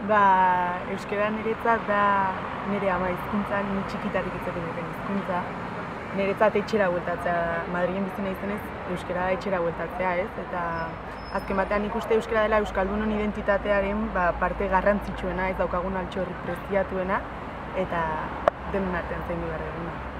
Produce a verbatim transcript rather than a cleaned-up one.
Ba, euskara niretzat da nire ama hizkuntza, ni txikitatik izaten duten hizkuntza. Niretzat etxera bueltatzea, Madrilen bizi naizenez, euskara etxera bueltatzea, ez? Eta azken batean nik uste euskara dela euskaldunon identitatearen ba, parte garrantzitsuena, ez daukagun altxorrik preziatuena, eta denon artean zaindu behar duguna.